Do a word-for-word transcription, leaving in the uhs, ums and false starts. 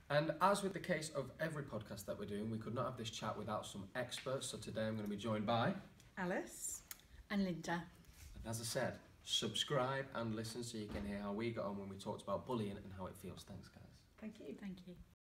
And as with the case of every podcast that we're doing, we could not have this chat without some experts. So today I'm going to be joined by Alice and Linda. And as I said, subscribe and listen so you can hear how we got on when we talked about bullying and how it feels. Thanks, guys. Thank you. Thank you.